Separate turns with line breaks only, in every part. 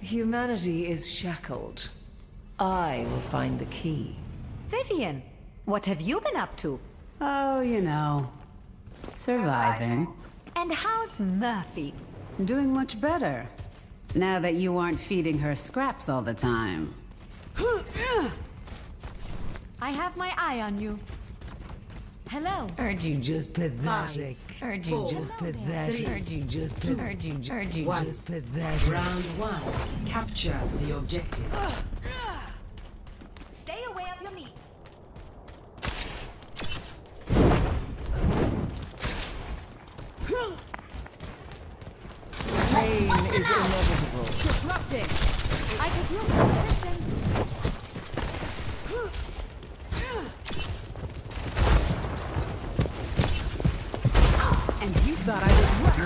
Humanity is shackled. I will find the key.
Vivian, what have you been up to?
Oh, you know, surviving.
And how's Murphy?
Doing much better. Now that you aren't feeding her scraps all the time.
I have my eye on you. Hello.
Aren't you just pathetic? Aren't you just pathetic? Aren't you just pathetic? Aren't you just pathetic?
Round 1. Capture the objective.
Stay away of your meat.
Pain is inevitable.
Disrupting. I could use some medicine.
And you thought I would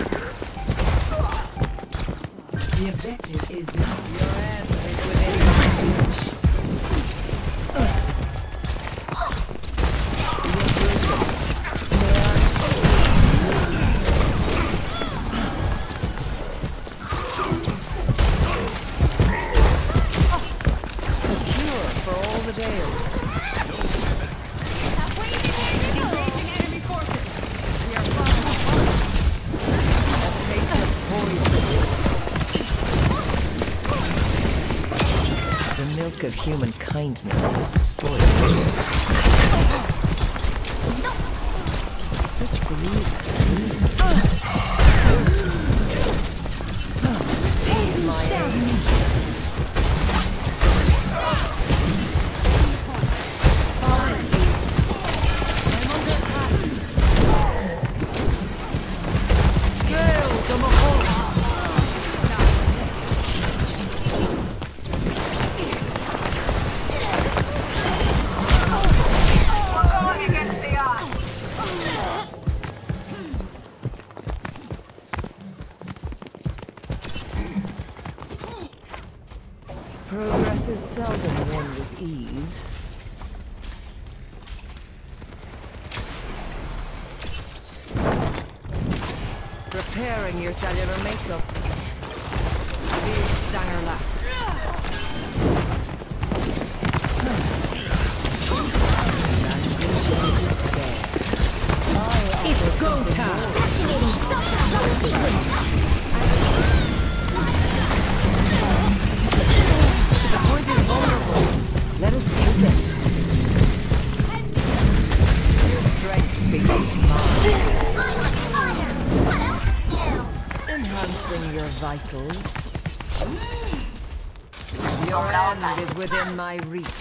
run.
The objective is now
Your end is within my reach. Of human kindness is spoiled. Such greed. Progress is seldom won with ease. Preparing your cellular makeup. Stanger left.
It's go time!
Activating self-destruct sequence.
The point is vulnerable. Let us take it. Your strength becomes mine. Enhancing your vitals. Your end is within my reach.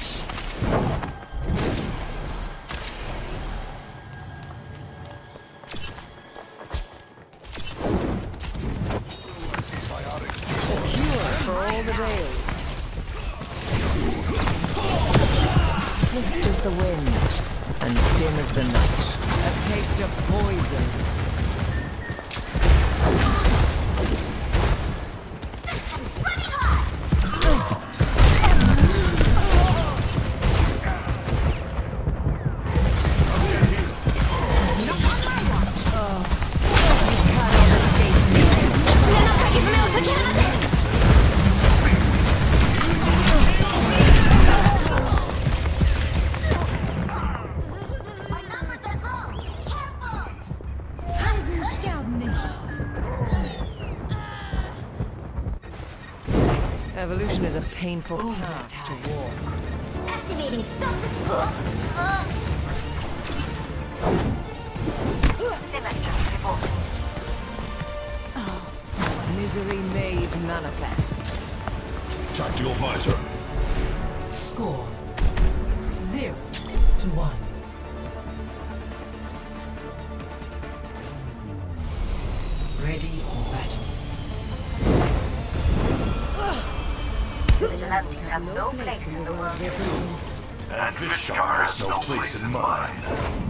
For all the days. Swift as the wind, and dim as the night. A taste of poison. Evolution is a painful path to walk.
Activating self-destruct.
Misery made manifest.
Tactical visor.
score 0-1. Ready for battle.
Vigilantes have no place in the world.
And Vishkar has no place in mine.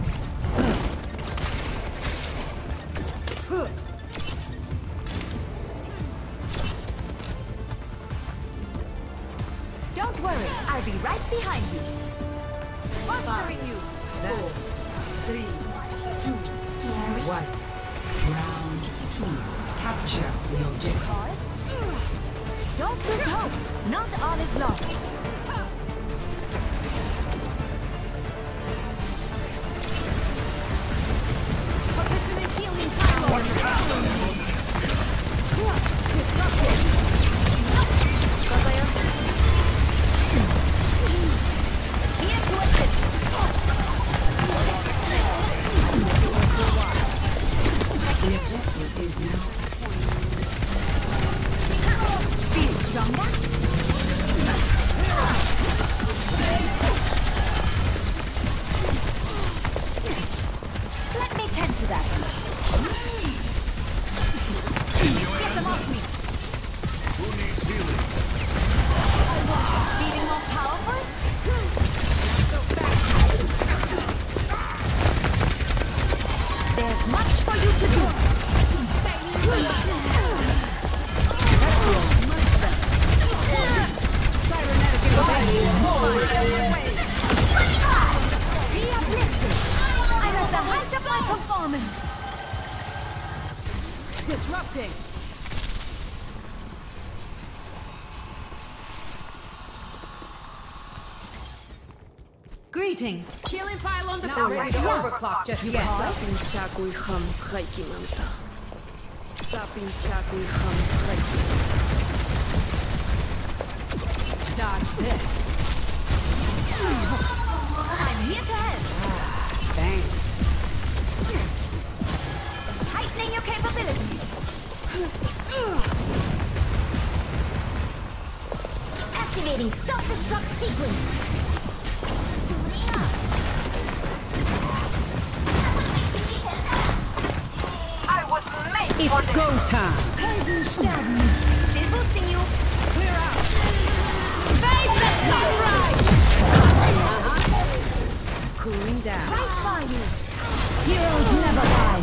Don't worry, I'll be right behind you. Sponsoring you.
That's 3, 2, 1. Round 2. Capture the objective.
Don't lose hope. Not all is lost. Positioning healing power. Disrupted. Here to assist.
The objective is now.
Feel stronger? Let me tend to that. Get them off me.
Who needs healing?
Feeling more powerful? There's much for you to do. Be uplifted. I'm at the height of my performance.
Disrupting. Greetings.
Healing file on the
Not ready to overclock just yet.
Zapinchakuj ham schajki manta. Zapinchakuj ham schajki.
Dodge this.
I'm here to help.
Thanks.
Tightening your capabilities. Activating self-destruct sequence.
I was made for
It's
this.
go time.
Still boosting you.
Clear out.
Face the sunrise!
Cooling down.
Right by you.
Heroes never lie.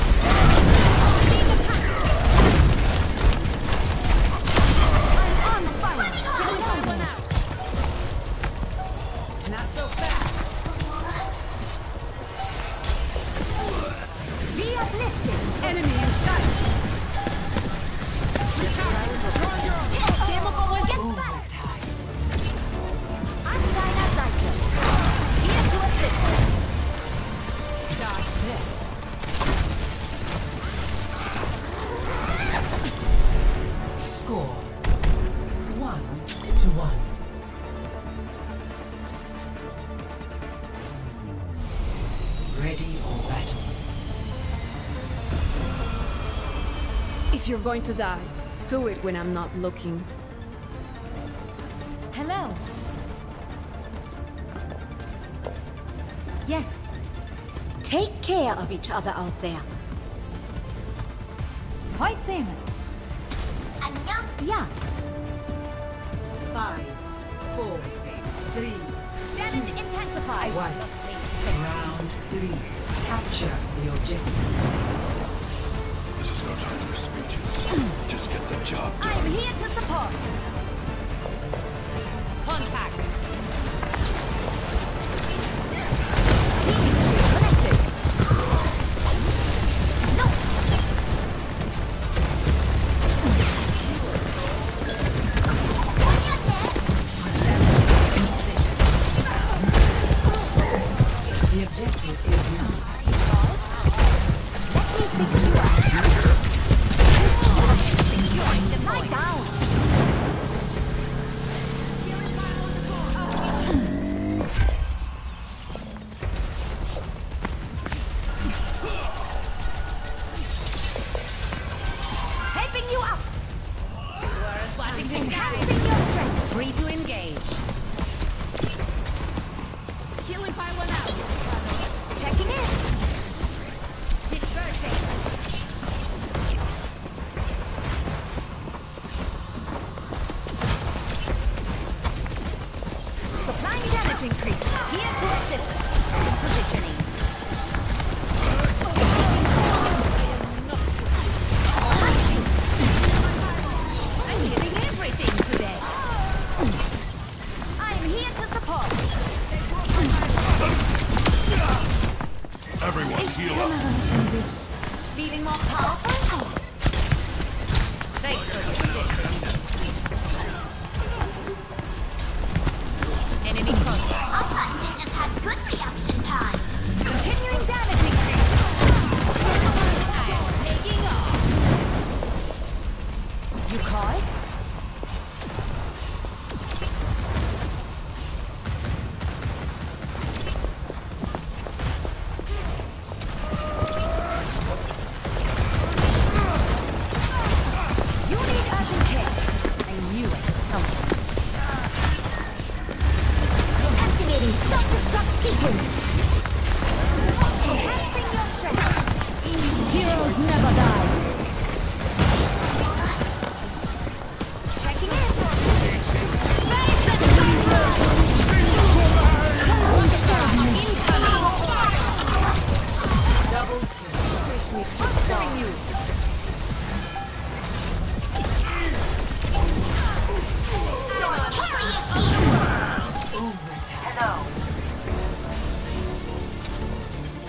I'm on fire. Killing someone out.
Not so fast.
Be uplifted.
Enemy in sight.
Demo going get back. I'm Dinah Riker. Here to assist.
Dodge this.
Score 1-1. Ready or battle.
If you're going to die, do it when I'm not looking.
Hello. Yes. Take care of each other out there. Point same. Yeah.
5, 4, 3,
Damage intensified.
1. Round 3. Capture the objective.
This is no time for speeches. Just get the job done.
I'm here to support. Contact. Healing stream connected. No.
The objective is now.
Let me fix you up. Securing them. Lie down. Helping you up. Enhancing your strength.
Free to engage.
Healing pylon out. Checking in. Dispersing. Supplying damage increase. Here to assist. Positioning. I'm hearing everything today. I'm here to support.
Everyone heal up.
Feeling more powerful? Thanks for the assist.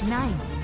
9.